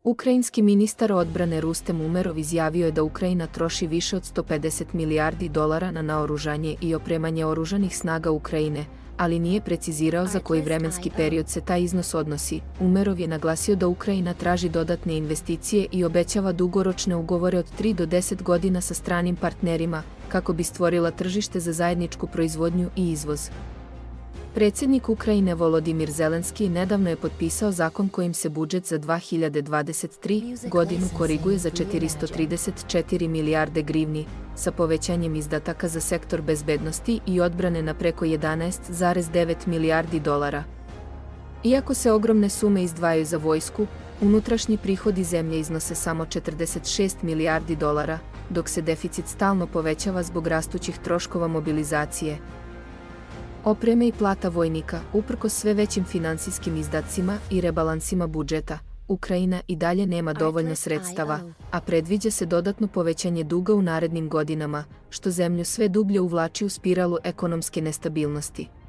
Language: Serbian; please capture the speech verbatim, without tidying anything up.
Ukrajinski ministar odbrane Rustem Umerov izjavio je da Ukrajina troši više od sto pedeset milijardi dolara na naoružanje i opremanje oružanih snaga Ukrajine, ali nije precizirao za koji vremenski period se taj iznos odnosi. Umerov je naglasio da Ukrajina traži dodatne investicije i obećava dugoročne ugovore od tri do deset godina sa stranim partnerima, kako bi stvorila tržište za zajedničku proizvodnju i izvoz. Predsjednik Ukrajine Volodimir Zelenski nedavno je potpisao zakon kojim se budžet za dve hiljade dvadeset treću. godinu koriguje za četiristo trideset četiri milijarde grivni, sa povećanjem izdataka za sektor bezbednosti i odbrane na preko jedanaest zarez devet milijardi dolara. Iako se ogromne sume izdvajaju za vojsku, unutrašnji prihodi zemlje iznose samo četrdeset šest milijardi dolara, dok se deficit stalno povećava zbog rastućih troškova mobilizacije, opreme i plata vojnika. Uprkos sve većim finansijskim izdacima i rebalansima budžeta, Ukrajina i dalje nema dovoljno sredstava, a predviđa se dodatno povećanje duga u narednim godinama, što zemlju sve dublje uvlači u spiralu ekonomske nestabilnosti.